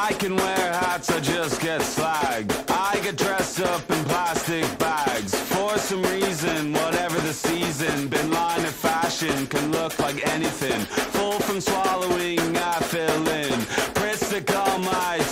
I can wear hats, I just get slagged. I get dressed up in plastic bags. For some reason, whatever the season, been line of fashion, can look like anything. Full from swallowing, I fill in. Pristic all my